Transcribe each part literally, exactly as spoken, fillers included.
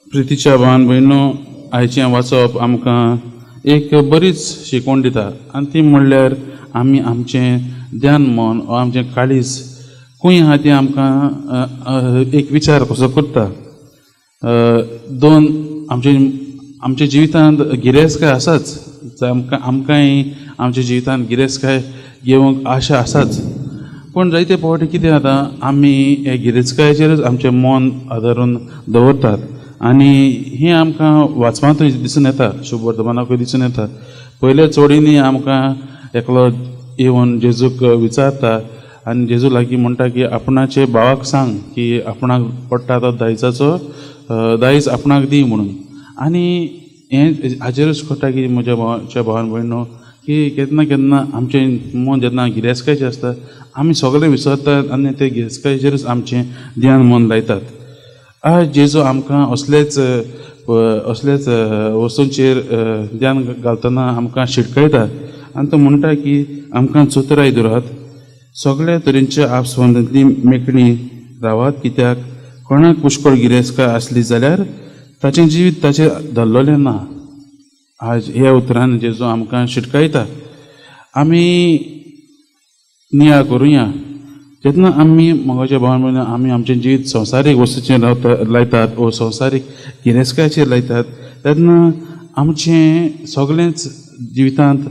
प्रितीच्या भावान भयणो, आयचें वाचप आमकां एक बरीच शिकवण दिता आनी ती म्हणल्यार आमी आमचें ध्यान मन वा आमचें काळीज खंय आहा तें आमकां एक विचार कसो करता. दोन आमचे आमच्या जिवितांत गिरेस्तकाय आसाच, आमकां आमकांय आमच्या जिवितांत गिरेस्तकाय घेवंक आशा आसाच, पूण जायते फावटी कितें जाता आमी हे गिरेस्तकायेचेरच आमचें मन आदारून दवरतात आनी हें आमकां वाचपांतूय दिसून येता, शुभ वर्तमानाकूय दिसून येता. पयले चोडींनी आमकां एकलो येवन जेजूक विचारता आनी जेजू लागीं म्हणटा की आपणाचे भावाक सांग की आपणाक पडटा तो दायजाचो दायज आपणाक दी म्हणून. आनी हें हाजेरूच कळटा की म्हज्या भावाच्या भावान भयणो की केन्ना केन्ना आमचें मन जेन्ना गिरेस्तकायेचें आसता आमी सगळें विसरतात आनी ते गिरेस्तकायेचेरच आमचें ध्यान मन लायतात. आज जेजू आमकां असलेच असलेच वस्तूंचेर ध्यान घालतना आमकां शिटकयता आनी तो म्हणटा की आमकां चुतराय दुरात, सगळ्या तरेच्या आपसंबंदांतली मेकळी रावात, कित्याक कोणाक पुष्कळ गिरेस्तकाय आसली जाल्यार ताचें जिवीत ताचेर धरलोलें ना. आज ह्या उतरान जेजू आमकां शिटकायता. आमी नियाळ करुया, जेन्ना आमी मोगाच्या भावान आमी आमचें जिवीत संवसारीक वस्तूचेर रावता लायतात वा संवसारीक गिरेस्तकायेचेर लायतात तेन्ना आमचें सगळेंच जिवितांत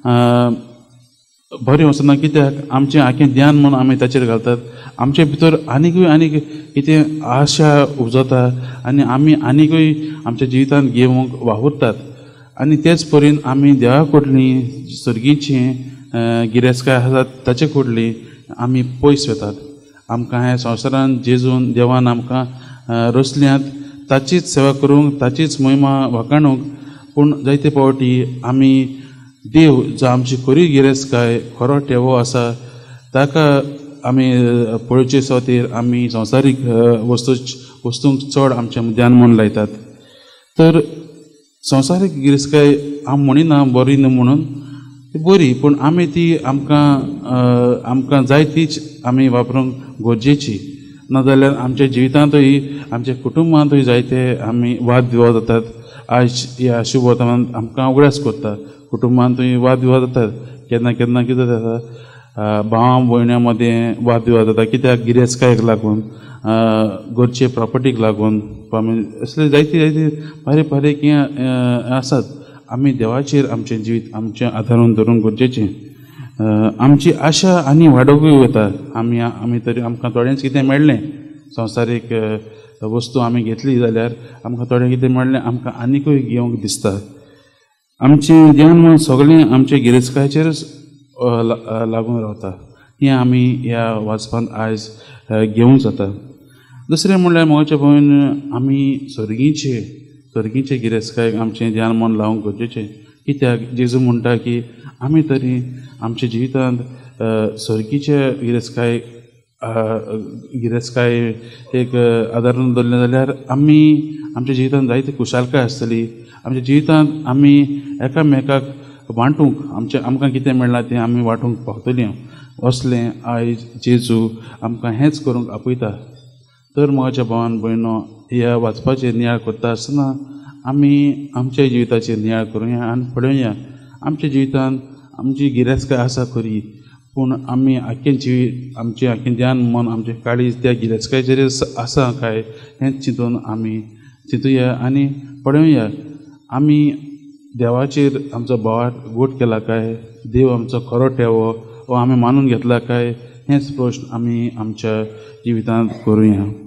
बरें वचना, कित्याक आमचें आखें ध्यान म्हणून आमी ताचेर घालतात. आमचे भितर आनीकूय आनीक कितें आशा उपजता आनी आमी आनीकूय आमच्या जिवितांत घेवंक वावुरतात आनी तेच परीन आमी देवा कडलीं सर्गीचें गिरेस्तकाय आसात ताचे कडली आमी पयस वतात. आमकां ह्या संवसारांत जेजून देवान आमकां रचल्यांत ताचीच सेवा करूंक, ताचीच महिमा वाखाणूंक, पूण जायते फावटी आमी देव जो आमची खरी गिरेस्तकाय खरो ठेवो आसा ताका आमी पळोवचे सुवातेर आमी संवसारीक वस्तू वस्तूंक चड आमचें ध्यान मन लायतात. तर संवसारीक गिरेस्तकाय हांव म्हणिना बरी न्हू म्हणून, ती बरी, पूण आमी ती आमकां आमकां जाय तीच आमी वापरूंक गरजेची. नाजाल्यार आमच्या जिवितांतूय आमच्या कुटुंबांतूय जायते आमी वाद विवाद जातात. आज ह्या शुभ वर्तमानांत आमकां उगडास करता, कुटुंबांतूय वाद विवाद जातात. केन्ना केन्ना कितें जाता भावां भयण्यां मदें वाद विवाद जाता, कित्याक गिरेस्तकायेक लागून, घरचे प्रॉपर्टीक लागून, असले जायते जायते बारीक बारीक हें आसात. आमी देवाचेर आमचें जिवीत आमचें आदारून धरूंक गरजेचें. आमची आशा आनी वाडोवूंक वता. आमी आमी तरी आमकां थोडेंच कितें मेळ्ळें, संवसारीक वस्तू आमी घेतली जाल्यार आमकां थोडें कितें मेळ्ळें आमकां आनीकूय घेवंक दिसता. आमचें ध्यान मन सगळें आमच्या गिरेस्तकायेचेरच लागून रावता. हें आमी ह्या वाचपांत आयज घेवंक जाता. दुसरें म्हणल्यार मोगाच्या भावान आमी सर्गीचे सर्गीचे गिरेस्तकायेक आमचें ध्यान मन लावंक गरजेचें. कित्याक जेजू म्हणटा की आमी तरी आमच्या जिवितांत सर्गीचे गिरेस्तकायेक गिरेस्तकाय एक आदारून दवरलें जाल्यार आमी आमच्या जिवितांत जायती खुशालकाय आसतली. आमच्या जिवितांत आमी एकामेकाक वांटूंक आमचें आमकां कितें मेळ्ळां तें आमी वांटूंक पावतलीं. असलें आयज जेजू आमकां हेंच करूंक आपयता. तर मोगाच्या भावान भयणो, ह्या वाचपाचेर नियाळ करता आसतना आमी आमच्या जिविताचेर नियाळ करुया आनी पळोवया आमच्या जिवितांत आमची गिरेस्तकाय आसा खरी, पूण आमी आख्खें जिवीत आमचें आख्खें ध्यान मन आमचें काळीज त्या गिरेस्तकायेचेर आसा काय हेंच चिंतून आमी चिंतुया आनी पळोवया आमी देवाचेर आमचो भावार गोट केला काय, देव आमचो खरो ठेवो वो आमी मानून घेतला काय, हेच प्रश्न आमी आमच्या जिवितांत करुया.